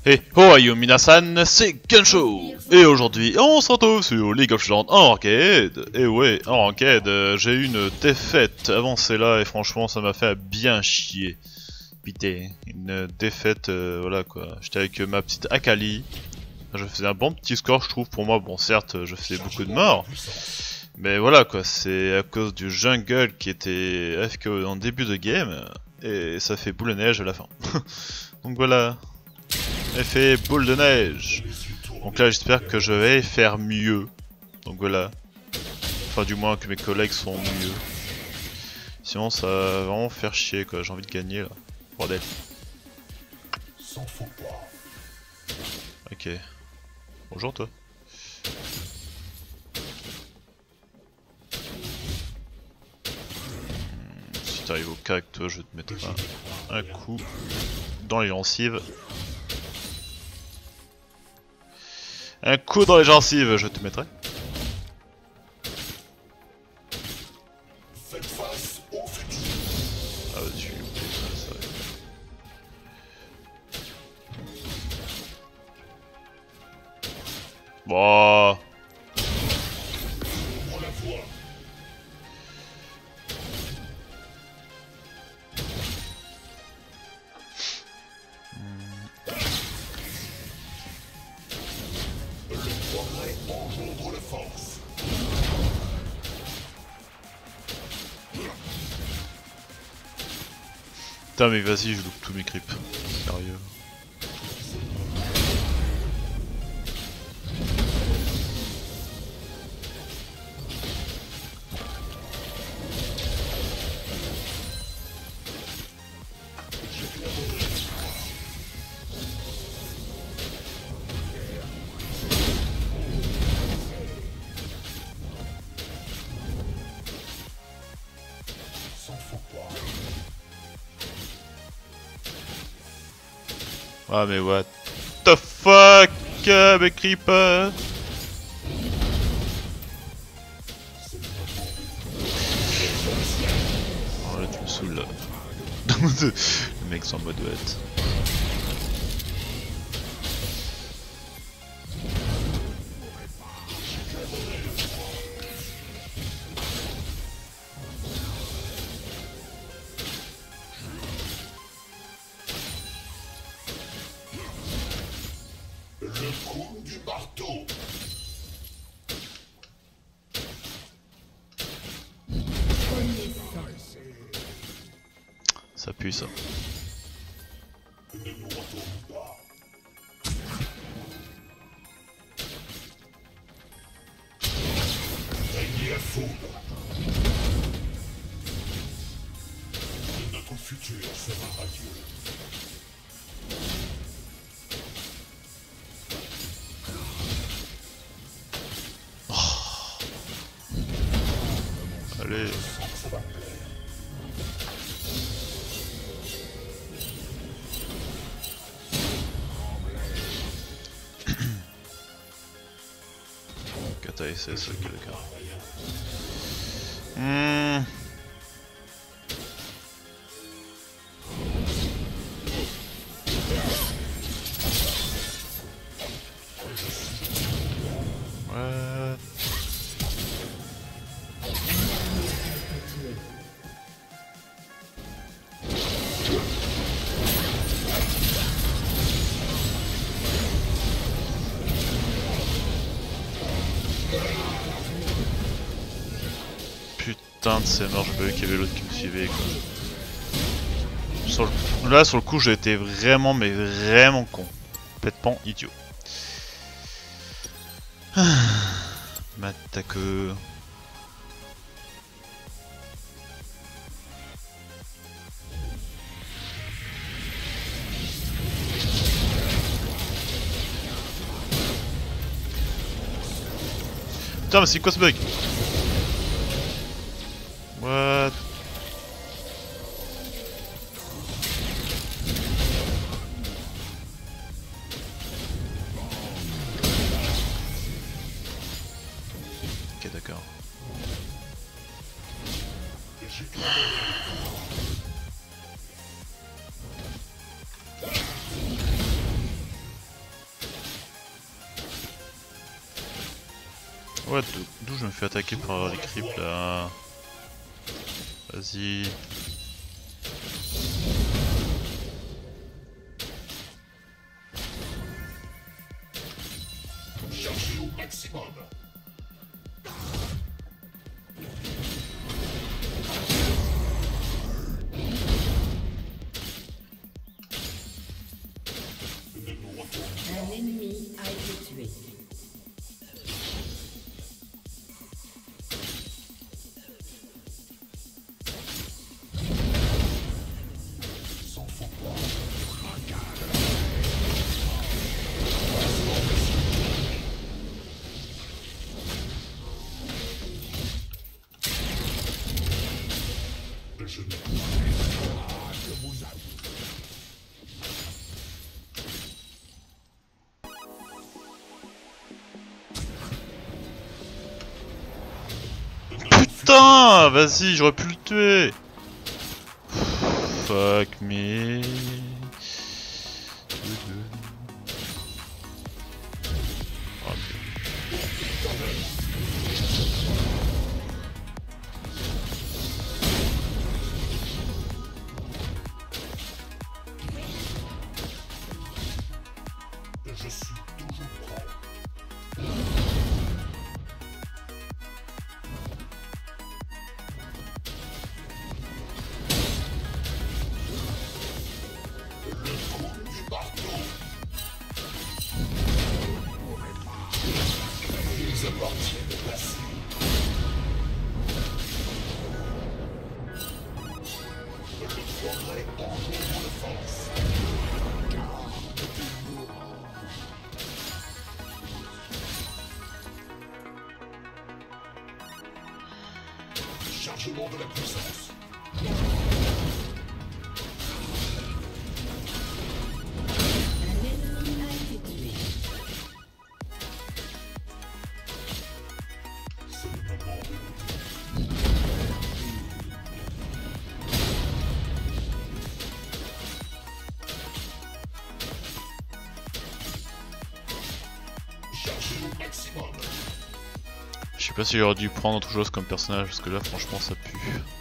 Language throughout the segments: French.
Hey, ohayou minasan, c'est Gensho. Et aujourd'hui, on se retrouve sur League of Legends en arcade. Et ouais, en arcade, j'ai eu une défaite avancée là et franchement ça m'a fait bien chier. Putain, une défaite, voilà quoi. J'étais avec ma petite Akali. Je faisais un bon petit score je trouve pour moi. Bon certes, je faisais beaucoup de morts. Mais voilà quoi, c'est à cause du jungle qui était AFK en début de game. Et ça fait boule de neige à la fin. Donc voilà. Effet boule de neige. Donc là j'espère que je vais faire mieux. Donc voilà. Enfin du moins que mes collègues sont mieux. Sinon ça va vraiment faire chier quoi, j'ai envie de gagner là. Bordel. Ok. Bonjour toi. Si t'arrives au cas avec toi, je vais te mettre un coup dans les gencives. Un coup dans les gencives, je te mettrai. Ah bah tu ça va. Bon. Putain mais vas-y, je loupe tous mes creeps. Sérieux. Ah mais what the fuck, mes creepers. Oh là tu me saoules là. Le mec sont en mode what. Le coup du marteau. Ça pue ça. Ne nous retourne pas. Régnez à foudre. Notre futur sera radieux. Allez. Ça va me plaire. Kata SS, ok d'accord. What? Putain de ces morts, je croyais qu'il y avait l'autre qui me suivait quoi. Là sur le coup j'ai été vraiment mais vraiment con. Complètement idiot. M'attaque. Putain mais c'est quoi ce bug? What? Ok d'accord. Ouais, d'où je me fais attaquer par les creeps là. Vas-y. Chargez au maximum. Un ennemi a été tué. S'en faut pas. Je n'ai pas de vous avoue. Putain, vas-y, j'aurais pu le tuer. Fuck me. Je suis toujours prêt. Le coup du marteau. Ils appartiennent au passé. Le progrès engendre de force. Chargement de la puissance. Un ennemi a été tué. C'est le moment de charger au maximum. Je sais pas si j'aurais dû prendre autre chose comme personnage parce que là franchement ça pue.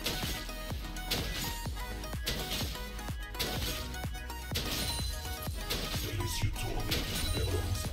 Les yeux tournés vers l'horizon.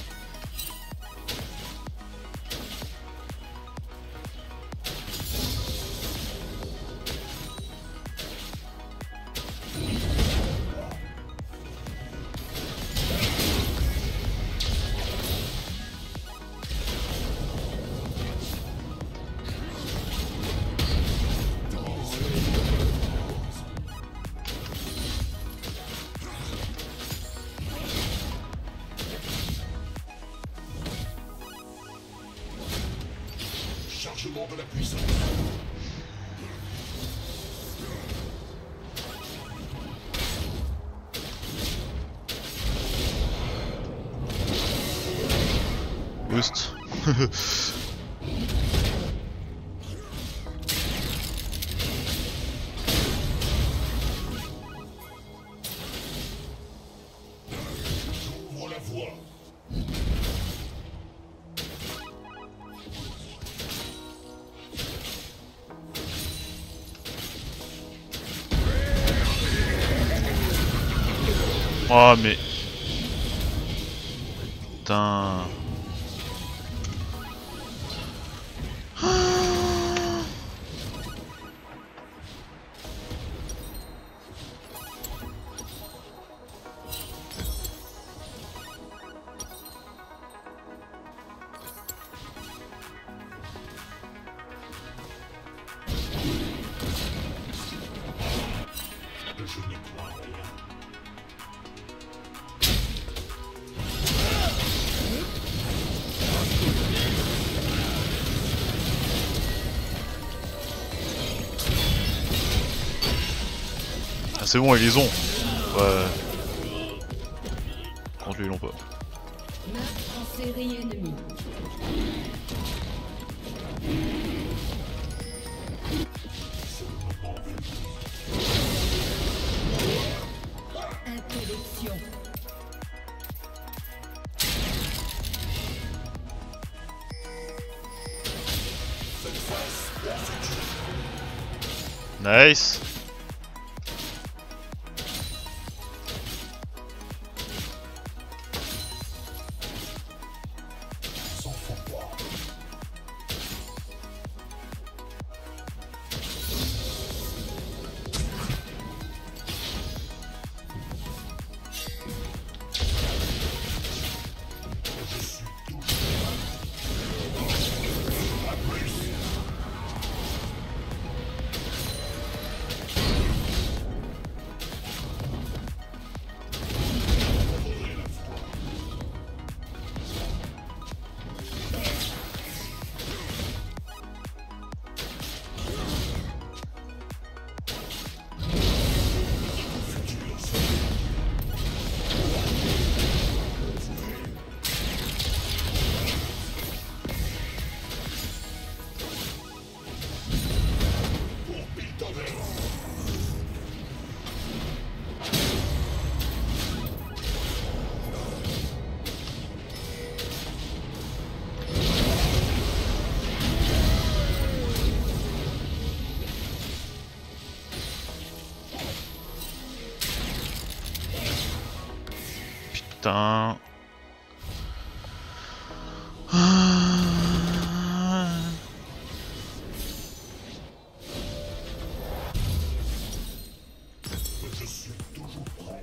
Chargement de la puissance. Boost. J'ouvre la voie. Oh mais... Putain... Je n'y crois rien. Ah c'est bon, ils les ont. Ouais. Contre lui, ils l'ont pas. Meurtre en série ennemie. Interruption. Nice. Sans fond-bois. Putain. Je suis toujours prêt.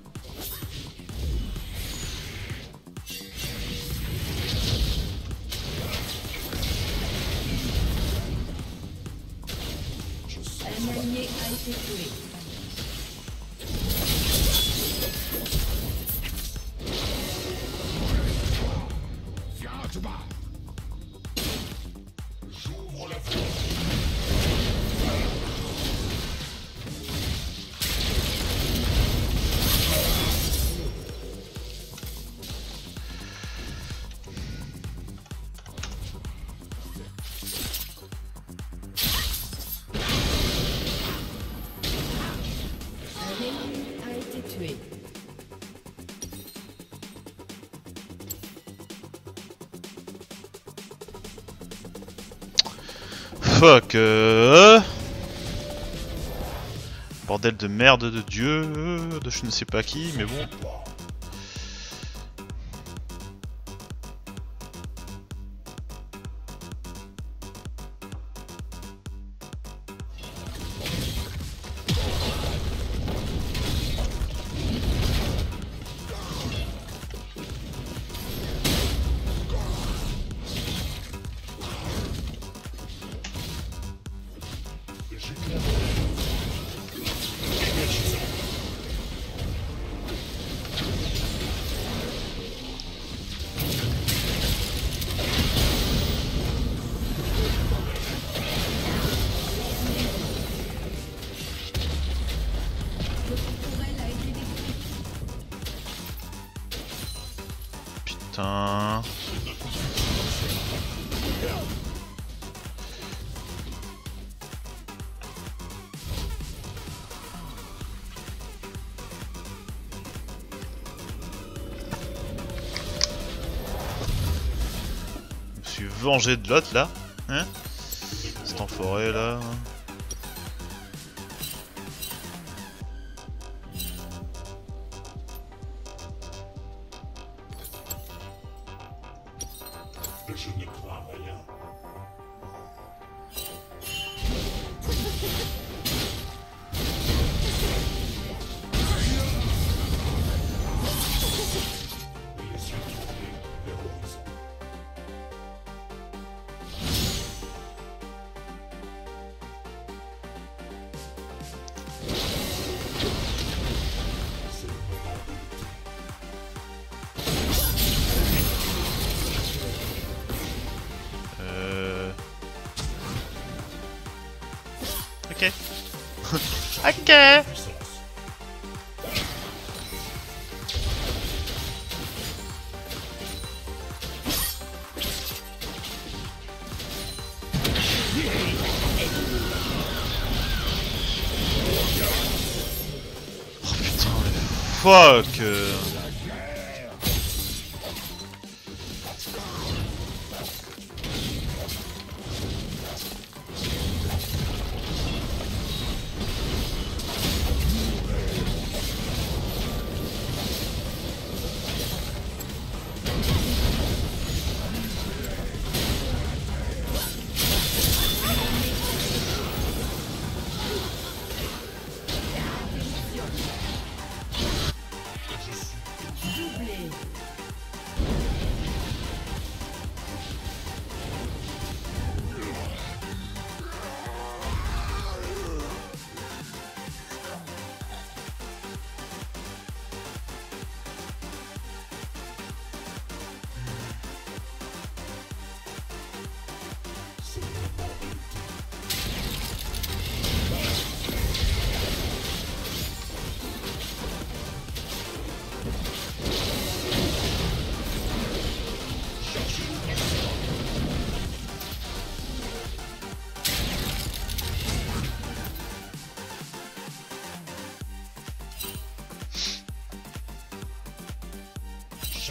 Un allié a été tué. J'ouvre la voie. Un ennemi a été tué. Fuck. Bordel de merde de Dieu, de je ne sais pas qui, mais bon. Tourelle a été détruite. Putain. Je me suis vengé de l'autre là. Hein? Cet enfoiré là. Je ne crains rien. Les yeux tournés vers l'horizon. C'est le moment de lutter. Ok. Ok. Puissance. Putain, mais fuck.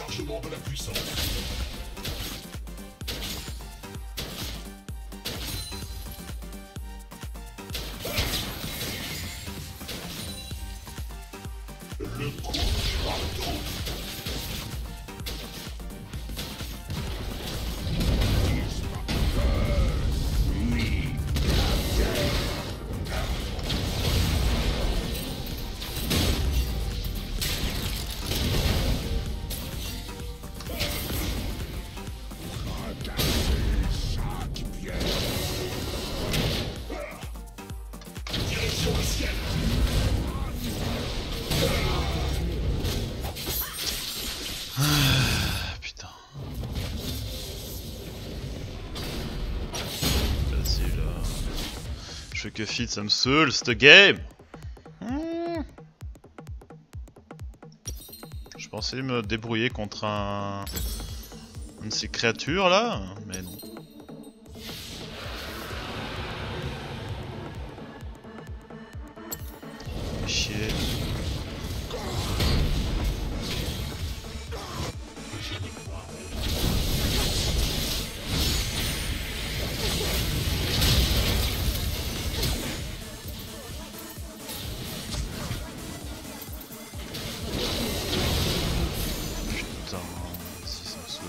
Téléchargement de la puissance. Le coup du marteau. Direction le ciel. Ah, putain. Vas-y là. Je fais que feed, ça me saoule, cette game. Je pensais me débrouiller contre un de ces créatures là, mais non. Chier. Putain, si ça me saoule.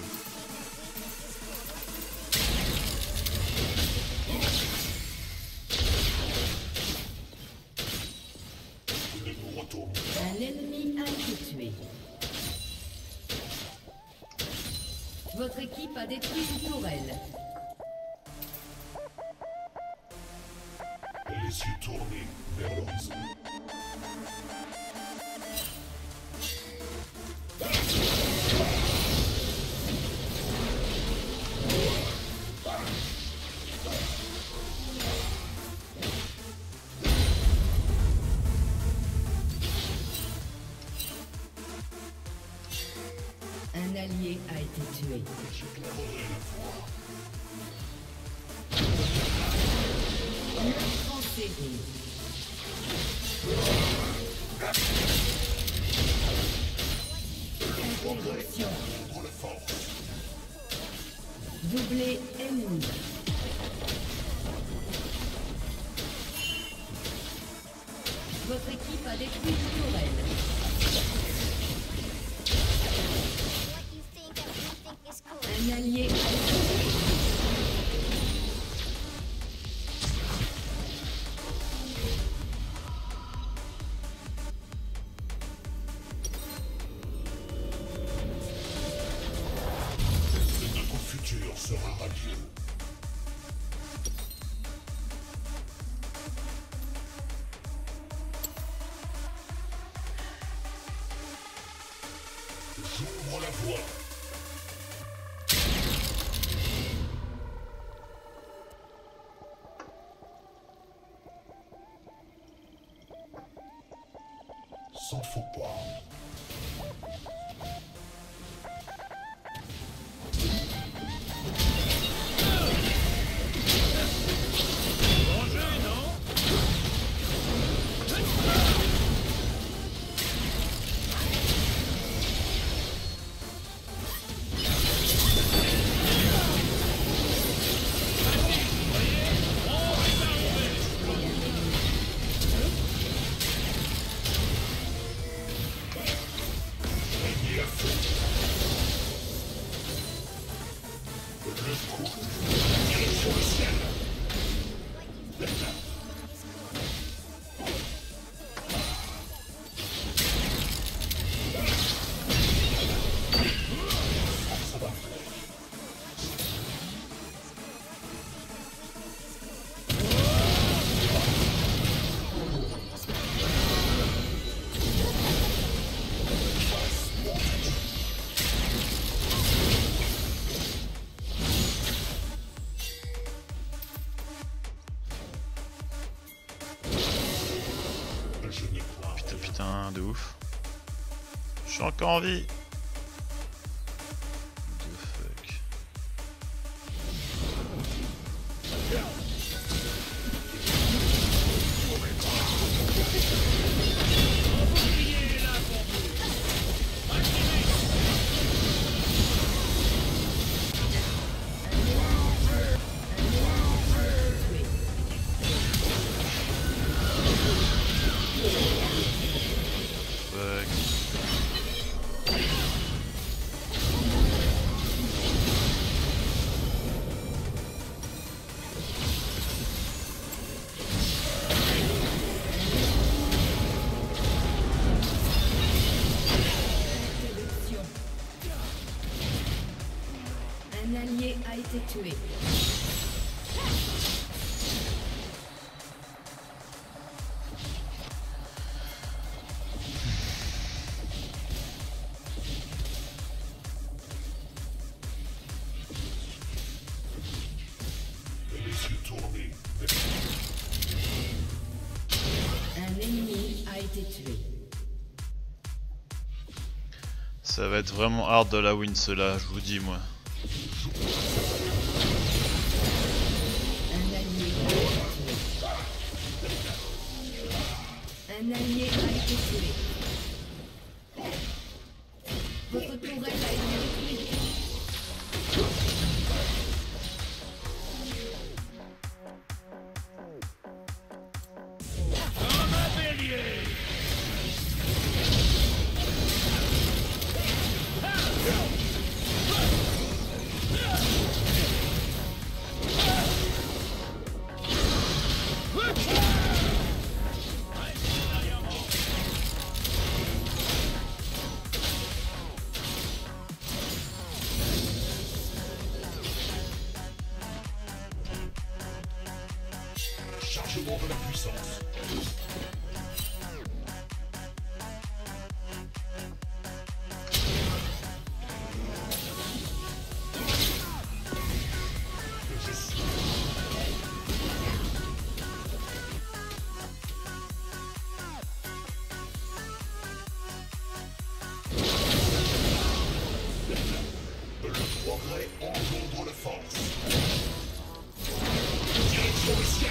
Nous retournons. Un ennemi a été tué. Votre équipe a détruit une tourelle. Les yeux tournés vers l'horizon. Un allié a été tué. En série. Interruption. Prends la force. Doublé ennemi. Votre équipe a détruit une tourelle. Un allié a été tué. Notre futur sera radieux. J'ouvre la voie. S'en faut pas. Prenez à feu. Le coup. Direction le ciel. Ça va faire. Je ne crois Putain, putain, de ouf. Je suis encore en vie. The fuck. été tué. Les yeux tournés. Un ennemi a été tué. Ça va être vraiment hard de la win cela, je vous dis moi. Un allié a été tué. Un allié a été tué. Votre tourelle a été détruite. Chargement de la puissance. Je suis le progrès engendre la force. Direction le ciel.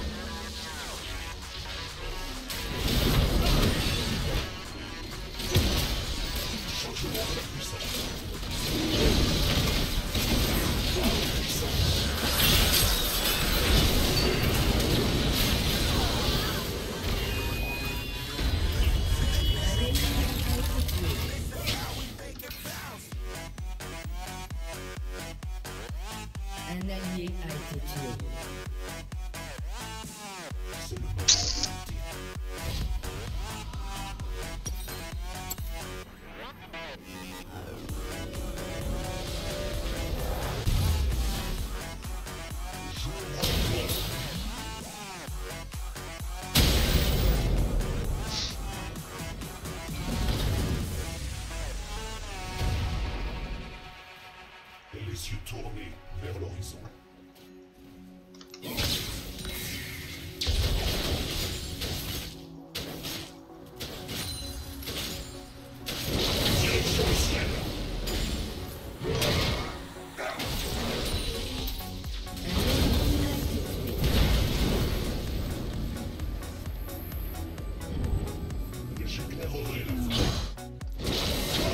Changement de la puissance. Un allié a été tué. C'est le moment. Les yeux tournés vers l'horizon. Direction le ciel. J'éclairerai la voie.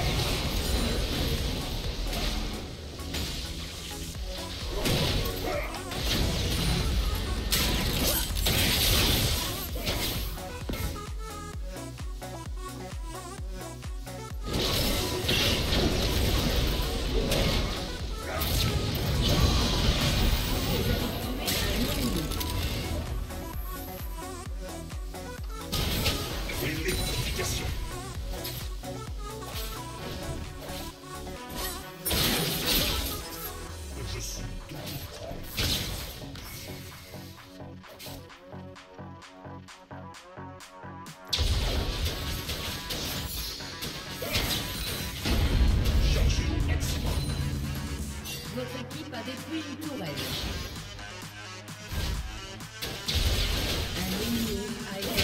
L'électrification. Je suis tout prêt. Chargez au maximum. Votre équipe a détruit une tourelle. Un ennemi a été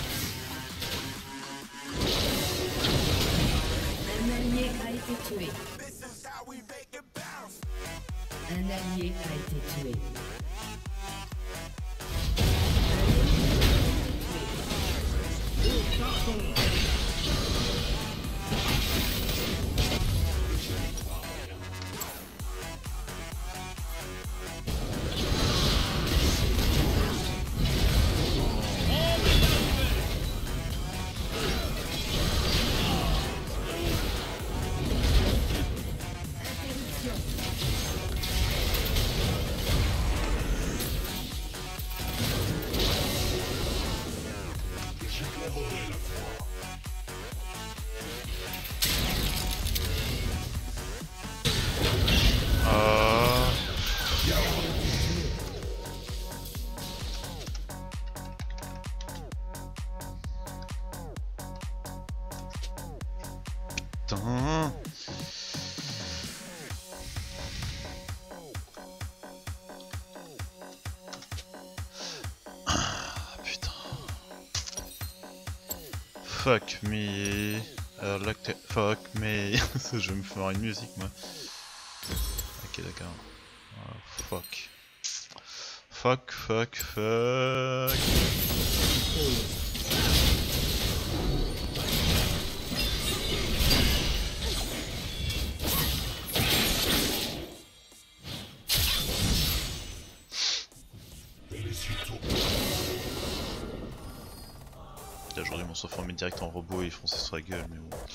tué. Un allié a été tué. Un allié a été tué. J'éclairerai la voie. putain. Ah, putain. Fuck me. Fuck me. Je vais me faire une musique moi. Ok d'accord. Ah, fuck. Fuck, fuck, fuck. J'aurais dû m'en se transformer direct en robot et foncer sur la gueule, mais bon.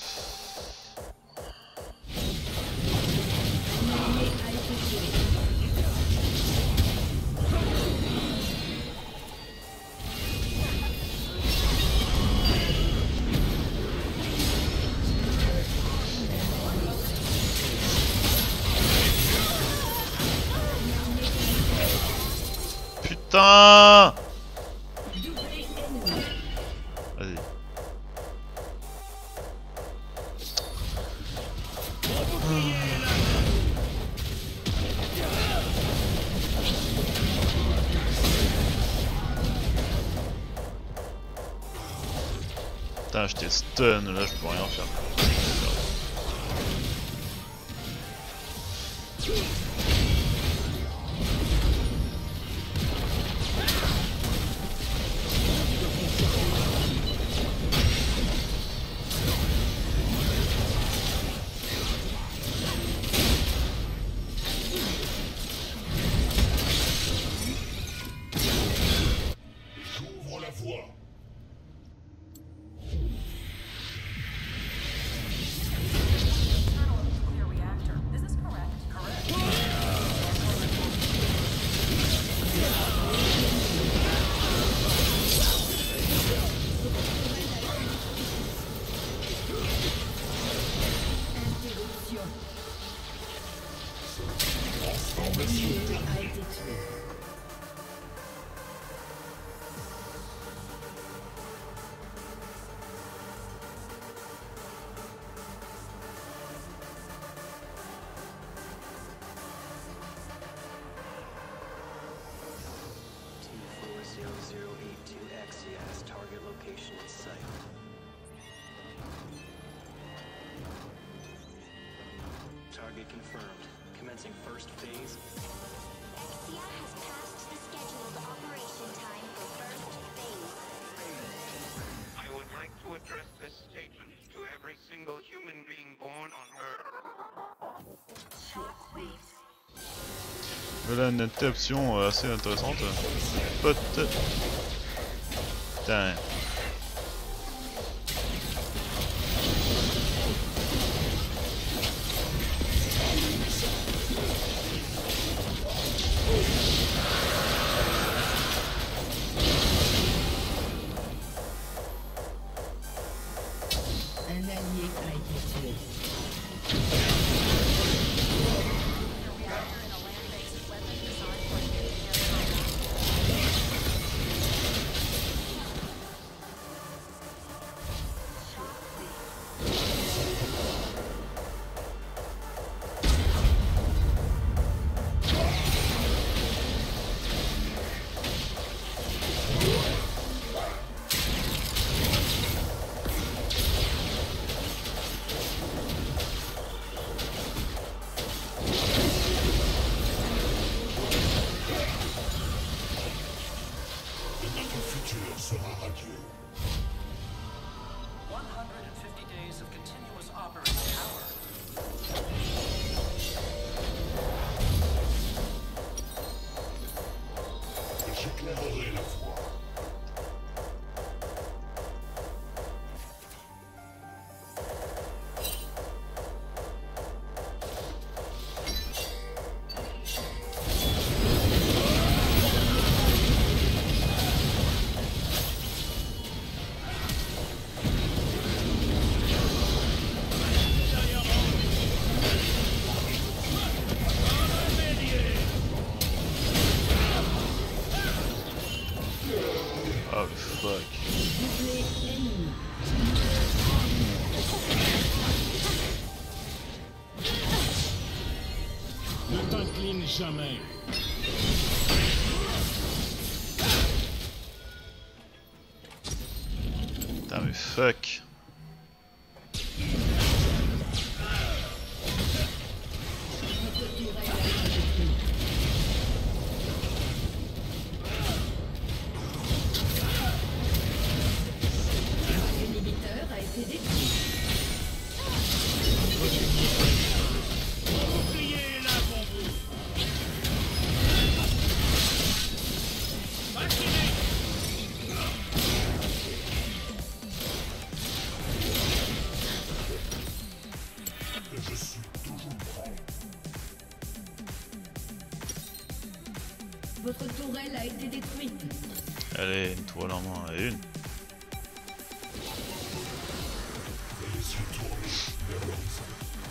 Putain! Vas-y. Putain, j'étais stun, là je peux rien faire. J'ouvre la voie. Nuclear reactor. Is this correct? Correct. Interruption. L'ennemi a été tué. T4082XCS target location in sight. Target confirmed. Commencing first phase. Exia has passed the scheduled operation time for first phase. I would like to address this statement to every single human being born on Earth. Voilà une interruption assez intéressante. Peut-être. Putain. Un allié a été tué. Reactor in a land-based weapon designed for nuclear Notre futur sera radieux. 150 days of continuous operating power. J'éclairerai la voie. jamais. Putain mais fuck. L'inhibiteur a été détruit. Bouclier est là pour vous. Vaccinez. Je suis toujours prêt. Votre tourelle a été détruite. Allez, une toile en moins, et une. Les yeux tournés vers l'horizon.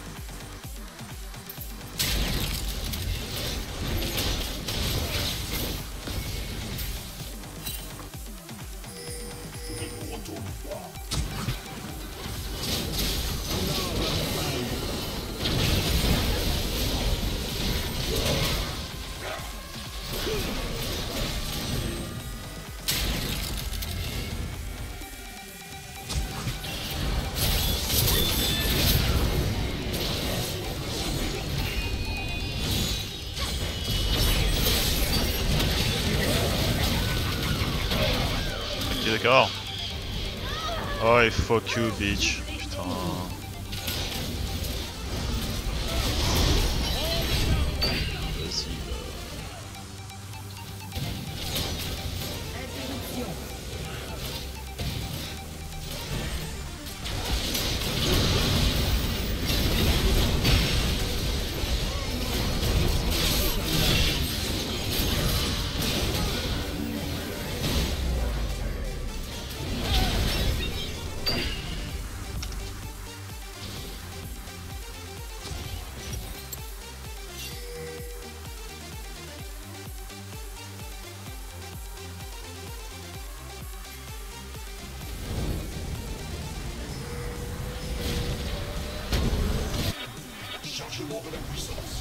Ne nous retourne pas. Ok d'accord. Oh et fuck you bitch. Putain. Vas-y là. Interruption. Chargement de la puissance.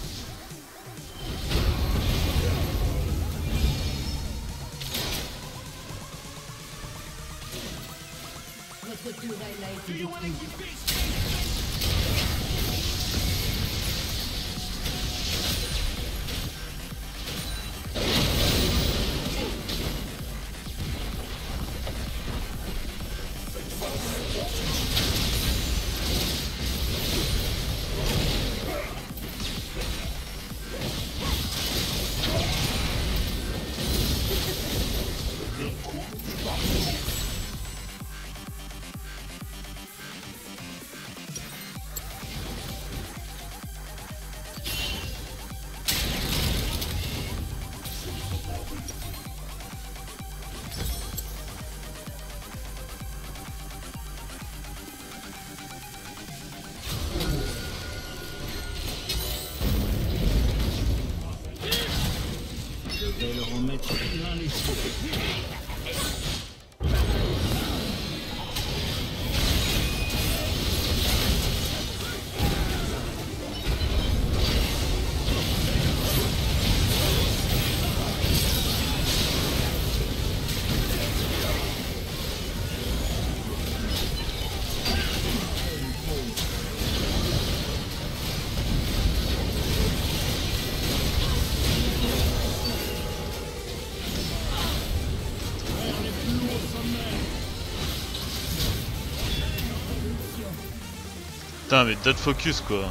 Votre tourelle a été You wanna détruite. keep this? Je vais leur en mettre plein les yeux. Putain mais dead focus quoi.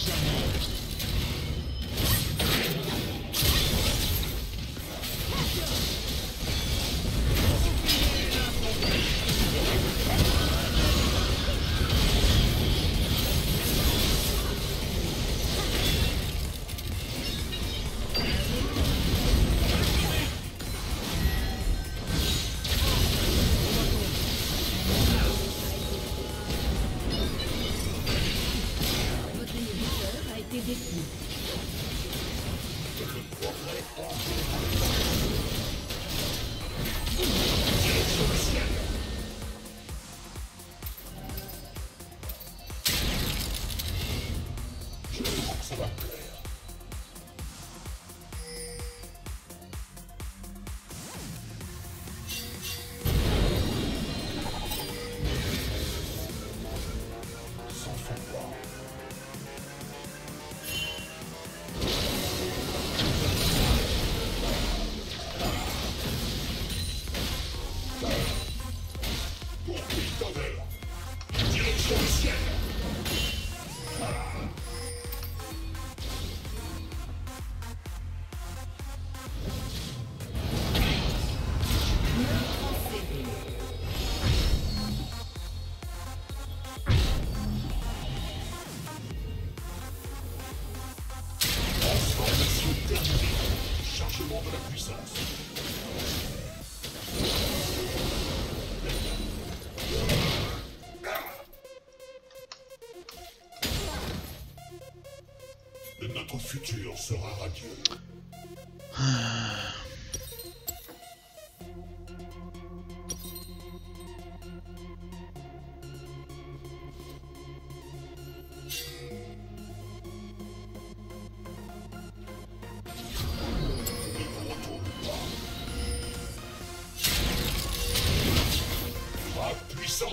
Votre inhibiteur a été détruit. Ça va me plaire. S'en fout pas. Poursuite d'honneur. Direction le ciel. Transformation terminée. Chargement de la puissance. Notre futur sera radieux. Ne retourne pas. Frappe puissante.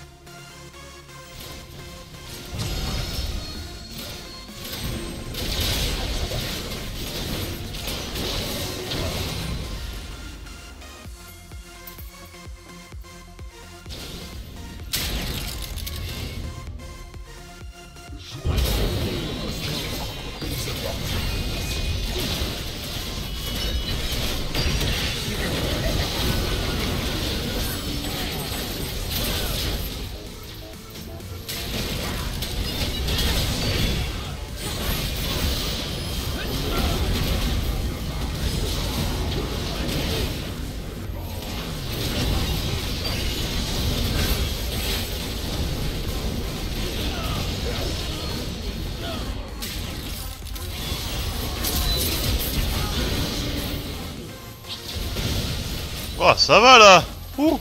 Oh, ça va là. Ouh.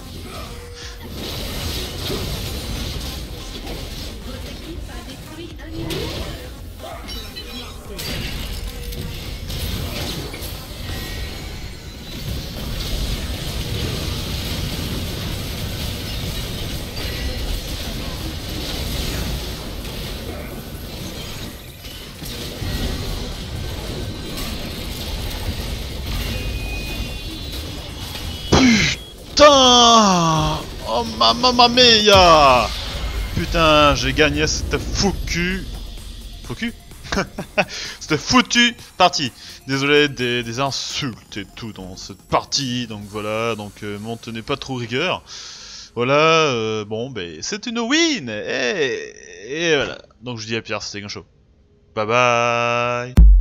Votre équipe a détruit un inhibiteur. Putain! Oh mamma mia! Putain, j'ai gagné cette foutu... Foutu? Cette foutue partie. Désolé des insultes et tout dans cette partie, donc voilà, donc m'en tenez pas trop rigueur. Voilà, bon, ben c'est une win! Et voilà. Donc je dis à Pierre, c'était un show. Bye bye!